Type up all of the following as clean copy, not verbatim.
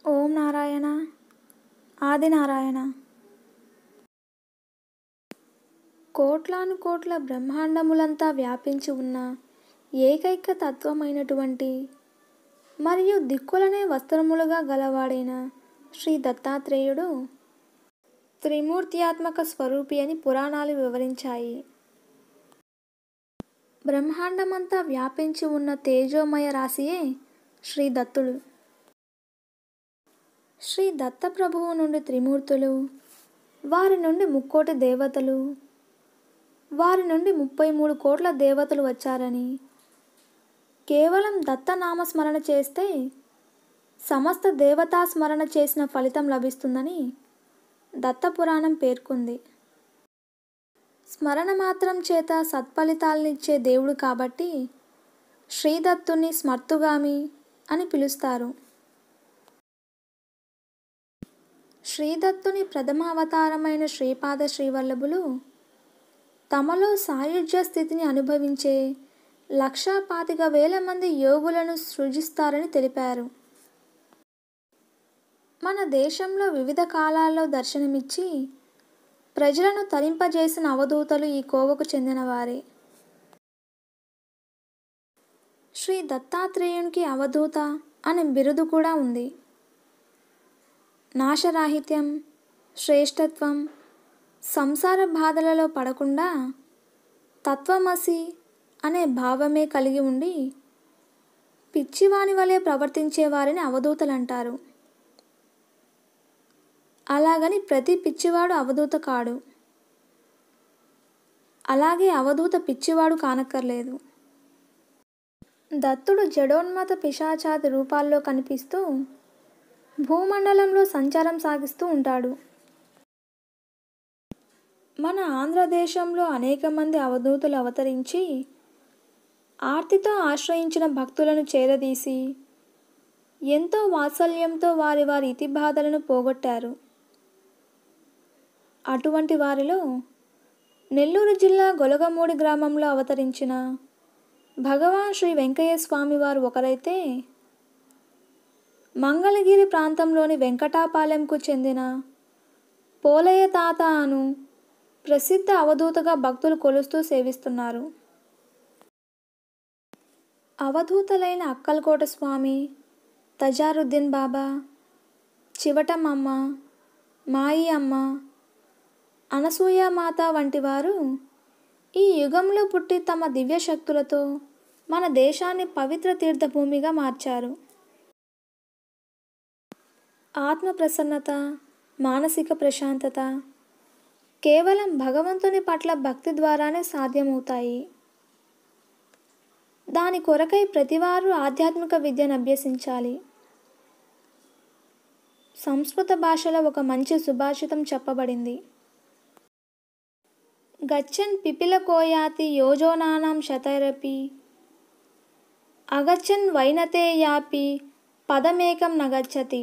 ఓం నారాయణ ఆదినారాయణ. కోట్లాను కోట్ల బ్రహ్మాండములంతా వ్యాపించి ఉన్న ఏకైక తత్వమైనటువంటి మరియు దిక్కులనే వస్త్రములుగా గలవాడైన శ్రీ దత్తాత్రేయుడు త్రిమూర్త్యాత్మక స్వరూపి అని పురాణాలు వివరించాయి. బ్రహ్మాండమంతా వ్యాపించి ఉన్న తేజోమయ రాశియే శ్రీ దత్తుడు. శ్రీ దత్తప్రభువు నుండి త్రిమూర్తులు, వారి నుండి ముక్కోటి దేవతలు, వారి నుండి 33 కోట్ల దేవతలు వచ్చారని, కేవలం దత్తనామస్మరణ చేస్తే సమస్త దేవతా స్మరణ చేసిన ఫలితం లభిస్తుందని దత్తపురాణం పేర్కొంది. స్మరణ మాత్రం చేత సత్ఫలితాలనిచ్చే దేవుడు కాబట్టి శ్రీదత్తుని స్మర్తుగామి అని పిలుస్తారు. శ్రీదత్తుని ప్రథమ అవతారమైన శ్రీపాద శ్రీవల్లభులు తమలో సాయుజ్య స్థితిని అనుభవించే 1,25,000 మంది యోగులను సృజిస్తారని తెలిపారు. మన దేశంలో వివిధ కాలాల్లో దర్శనమిచ్చి ప్రజలను తరింపజేసిన అవధూతలు ఈ కోవకు చెందినవారే. శ్రీ దత్తాత్రేయునికి అవధూత అనే బిరుదు కూడా ఉంది. నాశరాహిత్యం, శ్రేష్టత్వం, సంసార బాధలలో పడకుండా తత్వమసి అనే భావమే కలిగి ఉండి పిచ్చివాని వలె ప్రవర్తించేవారిని అవధూతలంటారు. అలాగని ప్రతి పిచ్చివాడు అవధూత కాడు, అలాగే అవధూత పిచ్చివాడు కానక్కర్లేదు. దత్తుడు జడోన్మత పిశాచాది రూపాల్లో కనిపిస్తూ భూమండలంలో సంచారం సాగిస్తూ ఉంటాడు. మన ఆంధ్రదేశంలో అనేక మంది అవధూతులు అవతరించి ఆర్తితో ఆశ్రయించిన భక్తులను చేరదీసి ఎంతో వాత్సల్యంతో వారి వారి ఇతి బాధలను పోగొట్టారు. అటువంటి వారిలో నెల్లూరు జిల్లా గొలగమూడి గ్రామంలో అవతరించిన భగవాన్ శ్రీ వెంకయ్య స్వామి వారు ఒకరైతే, మంగళగిరి ప్రాంతంలోని వెంకటాపాలెంకు చెందిన పోలయ్య తాత అను ప్రసిద్ధ అవధూతగా భక్తులు కొలుస్తూ సేవిస్తున్నారు. అవధూతలైన అక్కల్కోట స్వామి, తజారుద్దీన్ బాబా, చివటమమ్మ, మాయి అమ్మ, అనసూయమాత వంటి వారు ఈ యుగంలో పుట్టి తమ దివ్యశక్తులతో మన దేశాన్ని పవిత్ర తీర్థభూమిగా మార్చారు. ఆత్మ ప్రసన్నత, మానసిక ప్రశాంతత కేవలం భగవంతుని పట్ల భక్తి ద్వారానే సాధ్యమవుతాయి. దాని కొరకై ప్రతివారు ఆధ్యాత్మిక విద్యను అభ్యసించాలి. సంస్కృత భాషలో ఒక మంచి సుభాషితం చెప్పబడింది. గచ్చన్ పిపిలకోయాతి యోజనానాం శతైరపి అగచ్చన్ వైనతే యాపి పదమేకం నగచ్చతి.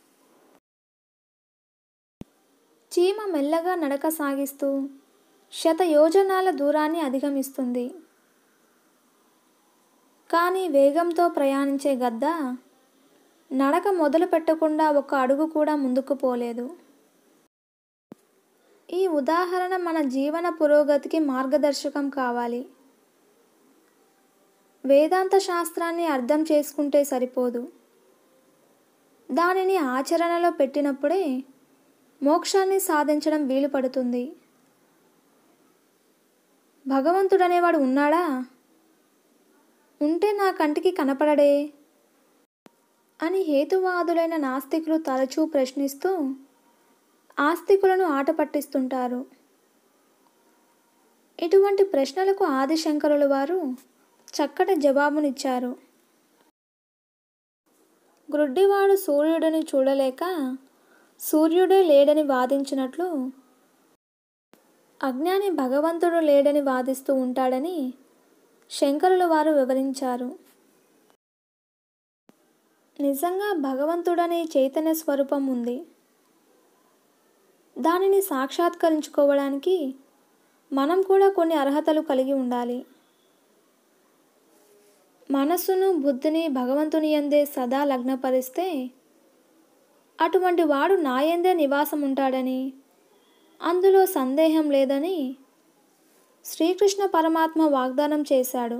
చీమ మెల్లగా నడక సాగిస్తూ 100 యోజనాల దూరాన్ని అధిగమిస్తుంది. కానీ వేగంతో ప్రయాణించే గద్ద నడక మొదలు పెట్టకుండా 1 అడుగు కూడా ముందుకు పోలేదు. ఈ ఉదాహరణ మన జీవన పురోగతికి మార్గదర్శకం కావాలి. వేదాంత శాస్త్రాన్ని అర్థం చేసుకుంటే సరిపోదు, దానిని ఆచరణలో పెట్టినప్పుడే మోక్షాన్ని సాధించడం వీలు పడుతుంది. భగవంతుడనేవాడు ఉన్నాడా? ఉంటే నా కంటికి కనపడడే అని హేతువాదులైన నాస్తికులు తరచూ ప్రశ్నిస్తూ ఆస్తికులను ఆట పట్టిస్తుంటారు. ఇటువంటి ప్రశ్నలకు ఆదిశంకరుల వారు చక్కటి జవాబునిచ్చారు. గ్రుడ్డివాడు సూర్యుడిని చూడలేక సూర్యుడే లేడని వాదించినట్లు అజ్ఞాని భగవంతుడు లేడని వాదిస్తూ ఉంటాడని శంకరుల వారు వివరించారు. నిజంగా భగవంతుడనే చైతన్య స్వరూపం ఉంది. దానిని సాక్షాత్కరించుకోవడానికి మనం కూడా కొన్ని అర్హతలు కలిగి ఉండాలి. మనస్సును, బుద్ధిని భగవంతుని యందే సదా లగ్నపరిస్తే అటువంటి వాడు నాయందే నివాసం ఉంటాడని, అందులో సందేహం లేదని శ్రీకృష్ణ పరమాత్మ వాగ్దానం చేశాడు.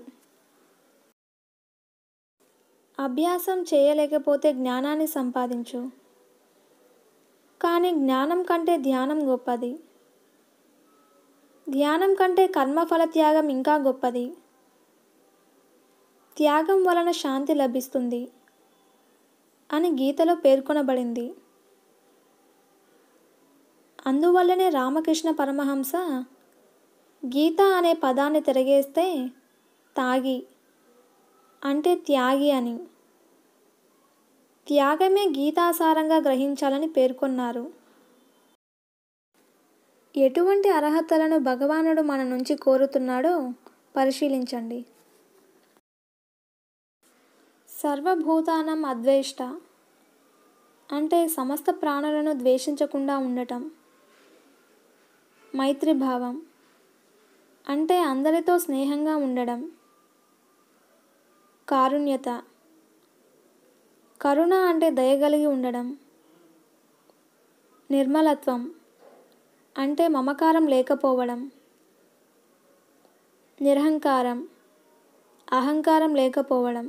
అభ్యాసం చేయలేకపోతే జ్ఞానాన్ని సంపాదించు, కానీ జ్ఞానం కంటే ధ్యానం గొప్పది. ధ్యానం కంటే కర్మఫల త్యాగం ఇంకా గొప్పది. త్యాగం వలన శాంతి లభిస్తుంది అని గీతలో పేర్కొనబడింది. అందువల్లనే రామకృష్ణ పరమహంస గీత అనే పదాన్ని తిరగేస్తే తాగి అంటే త్యాగి అని, త్యాగమే గీతాసారంగా గ్రహించాలని పేర్కొన్నారు. ఎటువంటి అర్హతలను భగవానుడు మన నుంచి కోరుతున్నాడో పరిశీలించండి. సర్వభూతానం అద్వేష్ట అంటే సమస్త ప్రాణులను ద్వేషించకుండా ఉండటం. మైత్రిభావం అంటే అందరితో స్నేహంగా ఉండడం. కారుణ్యత, కరుణ అంటే దయగలిగి ఉండడం. నిర్మలత్వం అంటే మమకారం లేకపోవడం. నిరహంకారం, అహంకారం లేకపోవడం.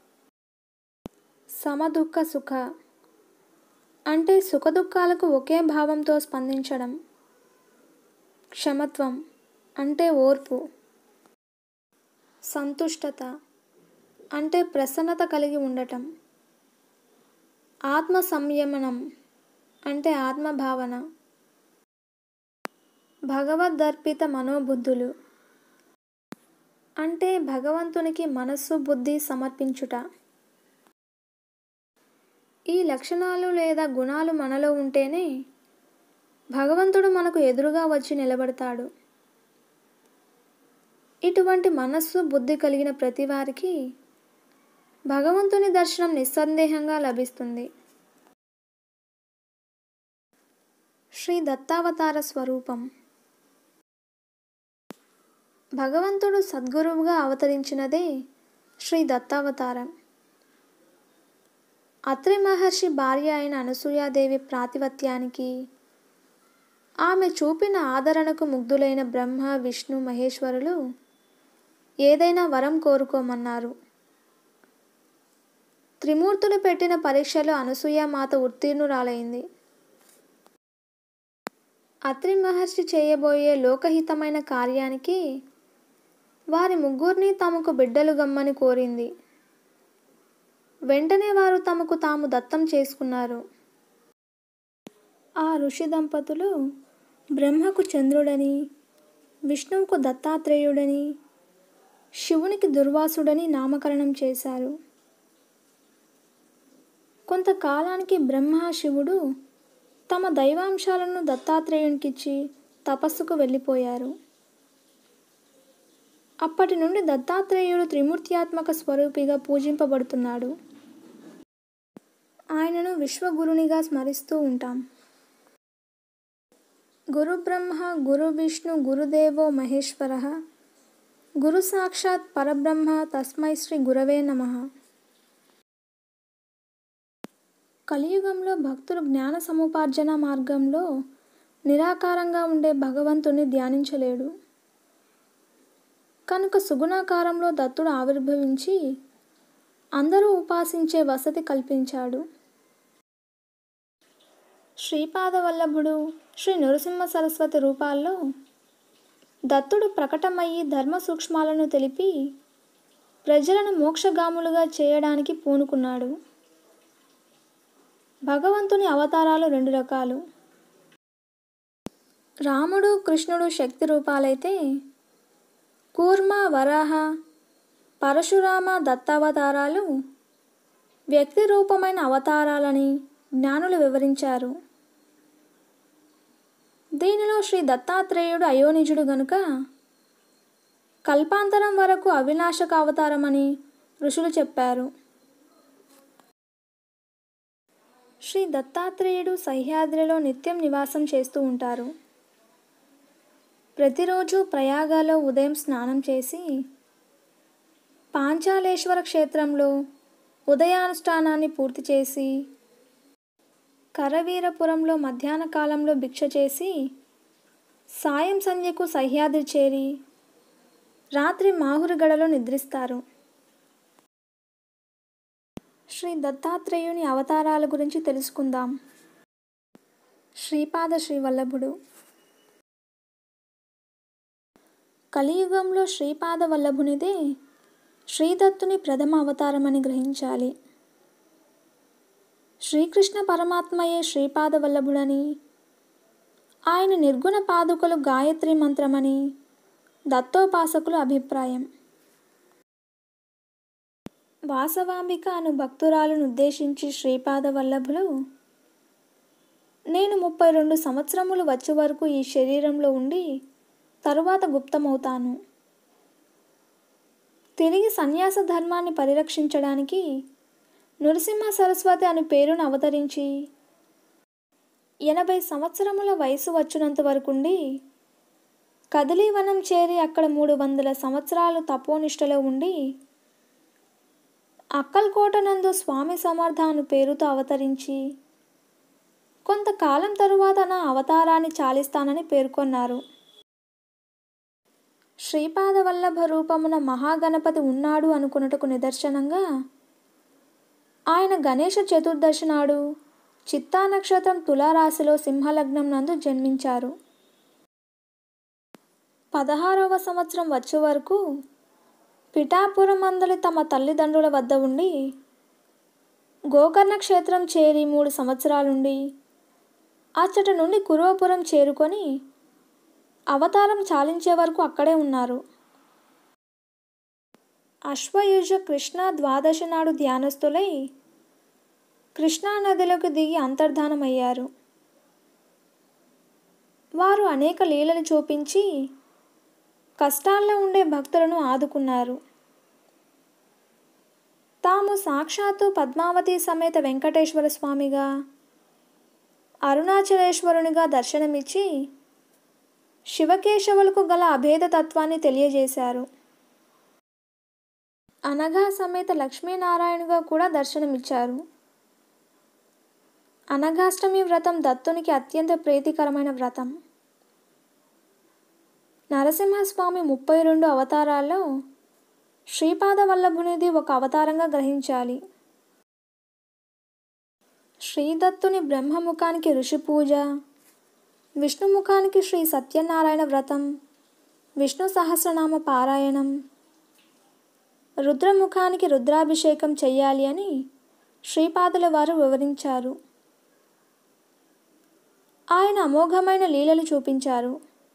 సమదుఃఖ సుఖ అంటే సుఖదుఖాలకు ఒకే భావంతో స్పందించడం. క్షమత్వం అంటే ఓర్పు. సంతుష్టత అంటే ప్రసన్నత కలిగి ఉండటం. ఆత్మ సంయమనం అంటే ఆత్మభావన. భగవద్దర్పిత మనోబుద్ధులు అంటే భగవంతునికి మనస్సు బుద్ధి సమర్పించుట. ఈ లక్షణాలు లేదా గుణాలు మనలో ఉంటేనే భగవంతుడు మనకు ఎదురుగా వచ్చి నిలబడతాడు. ఇటువంటి మనస్సు బుద్ధి కలిగిన ప్రతి వారికి భగవంతుని దర్శనం నిస్సందేహంగా లభిస్తుంది. శ్రీ దత్తావతార స్వరూపం. భగవంతుడు సద్గురువుగా అవతరించినదే శ్రీ దత్తావతారం. అత్రి మహర్షి భార్య అయిన అనసూయాదేవి ప్రాతిపత్యానికి, ఆమె చూపిన ఆదరణకు ముగ్ధులైన బ్రహ్మ విష్ణు మహేశ్వరులు ఏదైనా వరం కోరుకోమన్నారు. త్రిమూర్తులు పెట్టిన పరీక్షలో అనసూయామాత ఉత్తీర్ణురాలైంది. అత్రి మహర్షి చేయబోయే లోకహితమైన కార్యానికి వారి ముగ్గురిని తమకు బిడ్డలు గమ్మని కోరింది. వెంటనే వారు తమకు తాము దత్తం చేసుకున్నారు. ఆ ఋషి దంపతులు బ్రహ్మకు చంద్రుడని, విష్ణువుకు దత్తాత్రేయుడని, శివునికి దుర్వాసుడని నామకరణం చేశారు. కొంతకాలానికి బ్రహ్మ శివుడు తమ దైవాంశాలను దత్తాత్రేయునికిచ్చి తపస్సుకు వెళ్ళిపోయారు. అప్పటి నుండి దత్తాత్రేయుడు త్రిమూర్త్యాత్మక స్వరూపిగా పూజింపబడుతున్నాడు. ఆయనను విశ్వగురునిగా స్మరిస్తూ ఉంటాం. గురు బ్రహ్మ గురు విష్ణు గురుదేవో మహేశ్వరః గురు సాక్షాత్ పరబ్రహ్మ తస్మై శ్రీ గురవే నమః. కలియుగంలో భక్తులు జ్ఞాన సముపార్జన మార్గంలో నిరాకారంగా ఉండే భగవంతుని ధ్యానించలేడు. కనుక సుగుణాకారంలో దత్తుడు ఆవిర్భవించి అందరూ ఉపాసించే వసతి కల్పించాడు. శ్రీపాదవల్లభుడు, శ్రీ నృసింహ సరస్వతి రూపాల్లో దత్తుడు ప్రకటమయ్యి ధర్మ సూక్ష్మాలను తెలిపి ప్రజలను మోక్షగాములుగా చేయడానికి పూనుకున్నాడు. భగవంతుని అవతారాలు రెండు రకాలు. రాముడు కృష్ణుడు శక్తి రూపాలైతే, కూర్మ వరాహ పరశురామ దత్తావతారాలు వ్యక్తి రూపమైన అవతారాలని జ్ఞానులు వివరించారు. దీనిలో శ్రీ దత్తాత్రేయుడు అయోనిజుడు గనుక కల్పాంతరం వరకు అవినాశక అవతారమని ఋషులు చెప్పారు. శ్రీ దత్తాత్రేయుడు సహ్యాద్రిలో నిత్యం నివాసం చేస్తూ ఉంటారు. ప్రతిరోజు ప్రయాగలో ఉదయం స్నానం చేసి పాంచాలేశ్వర క్షేత్రంలో ఉదయానుష్ఠానాన్ని పూర్తి చేసి కరవీరపురంలో మధ్యాహ్న కాలంలో భిక్ష చేసి సాయం సంధ్యకు సహ్యాద్రి చేరి రాత్రి మాహురిగడలో నిద్రిస్తారు. శ్రీ దత్తాత్రేయుని అవతారాల గురించి తెలుసుకుందాం. శ్రీపాద శ్రీవల్లభుడు. కలియుగంలో శ్రీపాద వల్లభునిదే శ్రీదత్తుని ప్రథమ అవతారమని గ్రహించాలి. శ్రీకృష్ణ పరమాత్మయే శ్రీపాద వల్లభుడని, ఆయన నిర్గుణ పాదుకలు గాయత్రి మంత్రమని దత్తోపాసకుల అభిప్రాయం. వాసవాంబిక అను భక్తురాలను ఉద్దేశించి శ్రీపాద వల్లభులు, నేను 32 సంవత్సరములు వచ్చే వరకు ఈ శరీరంలో ఉండి తరువాత గుప్తమవుతాను. తిరిగి సన్యాస ధర్మాన్ని పరిరక్షించడానికి నృసింహ సరస్వతి అను పేరును అవతరించి 80 సంవత్సరముల వయసు వచ్చినంత వరకుండి కదిలీవనం చేరి అక్కడ 300 సంవత్సరాలు తపోనిష్టలో ఉండి అక్కల్కోట నందు స్వామి సమర్థ అను పేరుతో అవతరించి కొంతకాలం తరువాత నా అవతారాన్ని చాలిస్తానని పేర్కొన్నారు. శ్రీపాద వల్లభ రూపమున మహాగణపతి ఉన్నాడు అనుకున్నటకు నిదర్శనంగా ఆయన గణేష చతుర్దశి నాడు చిత్తా నక్షత్రం తులారాశిలో సింహలగ్నం నందు జన్మించారు. 16వ సంవత్సరం వచ్చే వరకు పిఠాపురం మందలి తమ తల్లిదండ్రుల వద్ద ఉండి గోకర్ణ క్షేత్రం చేరి 3 సంవత్సరాలుండి అచ్చట నుండి కురువపురం చేరుకొని అవతారం చాలించే వరకు అక్కడే ఉన్నారు. అశ్వయుజ కృష్ణ ద్వాదశి నాడు ధ్యానస్థులై కృష్ణానదిలోకి దిగి అంతర్ధానమయ్యారు. వారు అనేక లీలలు చూపించి కష్టాల్లో ఉండే భక్తులను ఆదుకున్నారు. తాము సాక్షాత్తు పద్మావతి సమేత వెంకటేశ్వర స్వామిగా, అరుణాచలేశ్వరునిగా దర్శనమిచ్చి శివకేశవులకు గల అభేద తత్వాన్ని తెలియజేశారు. అనఘా సమేత లక్ష్మీనారాయణుగా కూడా దర్శనమిచ్చారు. అనఘాష్టమి వ్రతం దత్తునికి అత్యంత ప్రీతికరమైన వ్రతం. నరసింహస్వామి 32 అవతారాల్లో శ్రీపాద వల్లభునిది ఒక అవతారంగా గ్రహించాలి. శ్రీదత్తుని బ్రహ్మముఖానికి ఋషి పూజ, విష్ణుముఖానికి శ్రీ సత్యనారాయణ వ్రతం, విష్ణు సహస్రనామ పారాయణం, రుద్రముఖానికి రుద్రాభిషేకం చెయ్యాలి అని శ్రీపాదుల వారు వివరించారు. ఆయన అమోఘమైన లీలలు చూపించారు.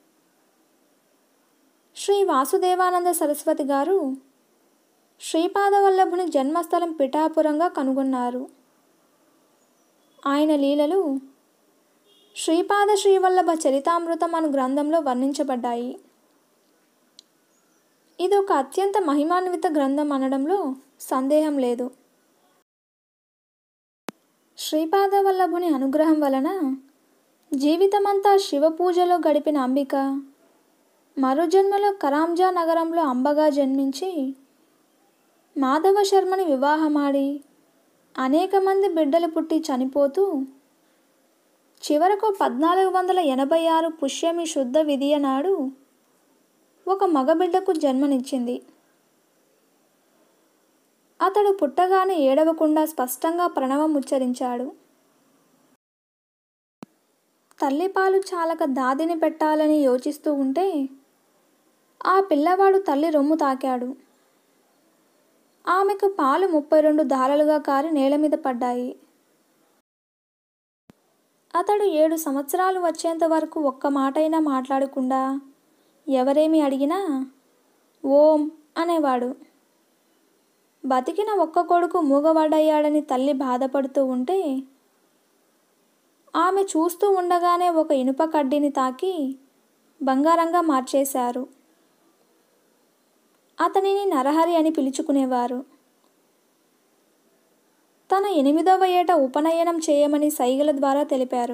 శ్రీ వాసుదేవానంద సరస్వతి గారు శ్రీపాద వల్లభుని జన్మస్థలం పిఠాపురంగా కనుగొన్నారు. ఆయన లీలలు శ్రీపాద శ్రీవల్లభ చరితామృతం అను గ్రంథంలో వర్ణించబడ్డాయి. ఇది ఒక అత్యంత మహిమాన్విత గ్రంథం అనడంలో సందేహం లేదు. శ్రీపాద వల్లభుని అనుగ్రహం వలన జీవితమంతా శివ పూజలో గడిపిన అంబిక మరుజన్మలో కరాంజా నగరంలో అంబగా జన్మించి మాధవ శర్మని వివాహమాడి అనేక మంది బిడ్డలు పుట్టి చనిపోతూ చివరకు 1486 పుష్యమి శుద్ధ విధియ నాడు ఒక మగబిడ్డకు జన్మనిచ్చింది. అతడు పుట్టగానే ఏడవకుండా స్పష్టంగా ప్రణవం ఉచ్చరించాడు. తల్లిపాలు చాలక దాదిని పెట్టాలని యోచిస్తూ ఉంటే ఆ పిల్లవాడు తల్లి రొమ్ము తాకాడు. ఆమెకు పాలు 32 ధారలుగా కారి నేల మీద పడ్డాయి. అతడు 7 సంవత్సరాలు వచ్చేంత వరకు ఒక్క మాటైనా మాట్లాడకుండా ఎవరేమి అడిగినా ఓం అనేవాడు. బతికిన ఒక్క కొడుకు మూగవాడయ్యాడని తల్లి బాధపడుతూ ఉంటే ఆమె చూస్తూ ఉండగానే ఒక ఇనుప కడ్డీని తాకి బంగారంగా మార్చేశారు. అతనిని నరహరి అని పిలుచుకునేవారు. తన 8వ ఏట ఉపనయనం చేయమని సైగల ద్వారా తెలిపారు.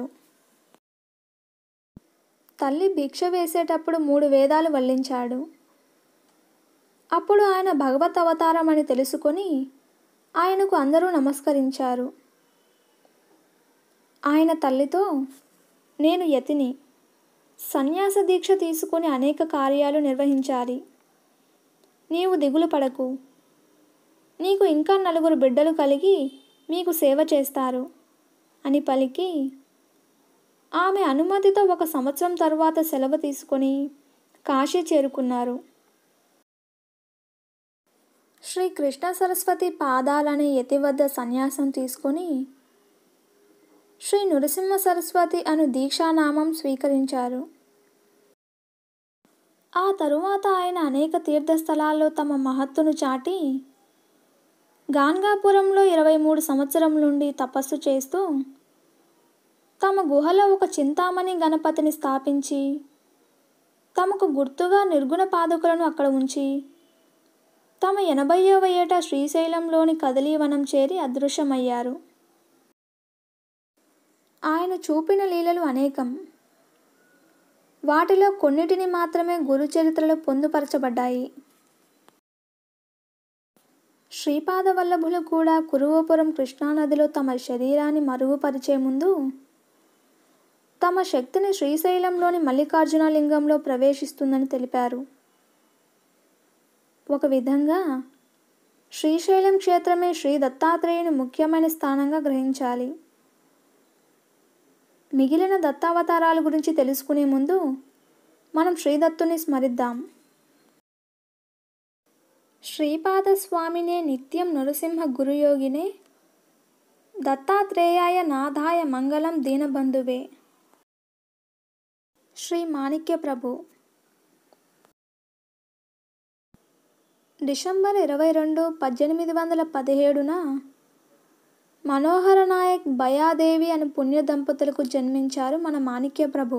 తల్లి భిక్ష వేసేటప్పుడు 3 వేదాలు వల్లించాడు. అప్పుడు ఆయన భగవత్ అవతారం అని తెలుసుకొని ఆయనకు అందరూ నమస్కరించారు. ఆయన తల్లితో, నేను యతిని, సన్యాస దీక్ష తీసుకొని అనేక కార్యాలు నిర్వహించాలి. నీవు దిగులు పడకు. నీకు ఇంకా 4 బిడ్డలు కలిగి మీకు సేవ చేస్తారు అని పలికి, ఆమె అనుమతితో 1 సంవత్సరం తరువాత సెలవు తీసుకొని కాశీ చేరుకున్నారు. శ్రీ కృష్ణ సరస్వతి పాదాలనే యతి వద్ద సన్యాసం తీసుకొని శ్రీ నృసింహ సరస్వతి అను దీక్షానామం స్వీకరించారు. ఆ తరువాత ఆయన అనేక తీర్థస్థలాల్లో తమ మహత్తును చాటి గాన్గాపురంలో 23 సంవత్సరం నుండి తపస్సు చేస్తూ తమ గుహలో ఒక చింతామణి గణపతిని స్థాపించి తమకు గుర్తుగా నిర్గుణ పాదుకలను అక్కడ ఉంచి తమ 80వ ఏట శ్రీశైలంలోని కదలీవనం చేరి అదృశ్యమయ్యారు. ఆయన చూపిన లీలలు అనేకం. వాటిలో కొన్నిటిని మాత్రమే గురుచరిత్రలో పొందుపరచబడ్డాయి. శ్రీపాద వల్లభులు కూడా కురువపురం కృష్ణానదిలో తమ శరీరాన్ని మరుగుపరిచే ముందు తమ శక్తిని శ్రీశైలంలోని మల్లికార్జున లింగంలో ప్రవేశిస్తుందని తెలిపారు. ఒక విధంగా శ్రీశైలం క్షేత్రమే శ్రీ దత్తాత్రేయుని ముఖ్యమైన స్థానంగా గ్రహించాలి. మిగిలిన దత్తావతారాల గురించి తెలుసుకునే ముందు మనం శ్రీదత్తుని స్మరిద్దాం. శ్రీపాద స్వామినే నిత్యం నృసింహ గురుయోగినే దత్తాత్రేయాయ నాథాయ మంగళం దీనబంధువే. శ్రీ మాణిక్య ప్రభు. డిసెంబర్ 22, 1817న మనోహర నాయక్ భయాదేవి అను పుణ్య దంపతులకు జన్మించారు మన మాణిక్య ప్రభు.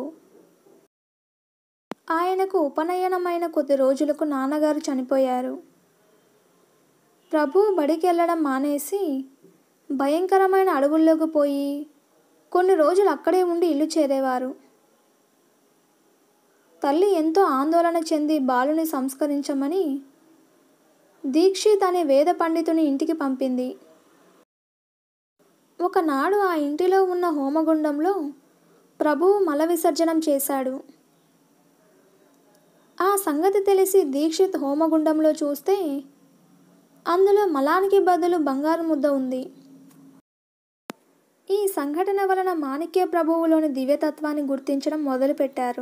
ఆయనకు ఉపనయనమైన కొద్ది రోజులకు నాన్నగారు చనిపోయారు. ప్రభు బడికి వెళ్ళడం మానేసి భయంకరమైన అడవుల్లోకి పోయి కొన్ని రోజులు అక్కడే ఉండి ఇల్లు చేరేవారు. తల్లి ఎంతో ఆందోళన చెంది బాలుని సంస్కరించమని దీక్షిత్ అనే వేద పండితుని ఇంటికి పంపింది. ఒకనాడు ఆ ఇంటిలో ఉన్న హోమగుండంలో ప్రభువు మల విసర్జనం చేశాడు. ఆ సంగతి తెలిసి దీక్షిత్ హోమగుండంలో చూస్తే అందులో మలానికి బదులు బంగారు ముద్ద ఉంది. ఈ సంఘటన వలన మాణిక్య ప్రభువులోని దివ్యతత్వాన్ని గుర్తించడం మొదలుపెట్టారు.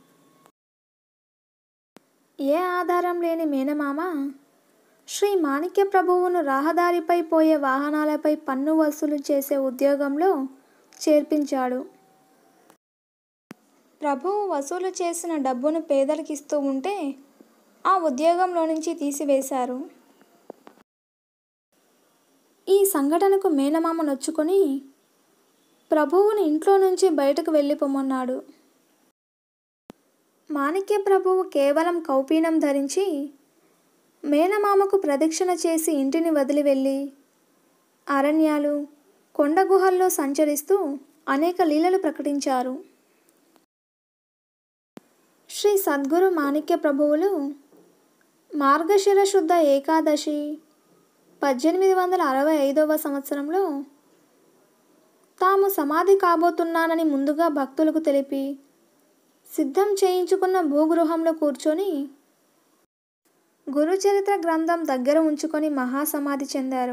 ఏ ఆధారం లేని మేనమామ శ్రీ మాణిక్య ప్రభువును రహదారిపై పోయే వాహనాలపై పన్ను వసూలు చేసే ఉద్యోగంలో చేర్పించాడు. ప్రభువు వసూలు చేసిన డబ్బును పేదలకు ఇస్తూ ఉంటే ఆ ఉద్యోగంలో నుంచి తీసివేశారు. ఈ సంఘటనకు మేనమామ నొచ్చుకొని ప్రభువుని ఇంట్లో నుంచి బయటకు వెళ్ళిపోమన్నాడు. మాణిక్య ప్రభువు కేవలం కౌపీనం ధరించి మేనమామకు ప్రదక్షిణ చేసి ఇంటిని వదిలి వెళ్ళి అరణ్యాలు, కొండ గుహల్లో సంచరిస్తూ అనేక లీలలు ప్రకటించారు. శ్రీ సద్గురు మాణిక్య ప్రభువులు మార్గశిర శుద్ధ ఏకాదశి 1865వ సంవత్సరంలో తాము సమాధి కాబోతున్నానని ముందుగా భక్తులకు తెలిపి సిద్ధం చేయించుకున్న భూగృహంలో కూర్చొని గురుచరిత్ర గ్రంథం దగ్గర ఉంచుకొని మహాసమాధి చెందారు.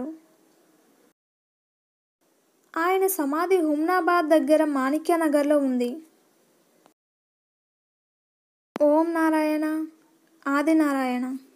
ఆయన సమాధి హుమ్నాబాద్ దగ్గర మాణిక్యనగర్లో ఉంది. ఓం నారాయణ ఆది నారాయణ.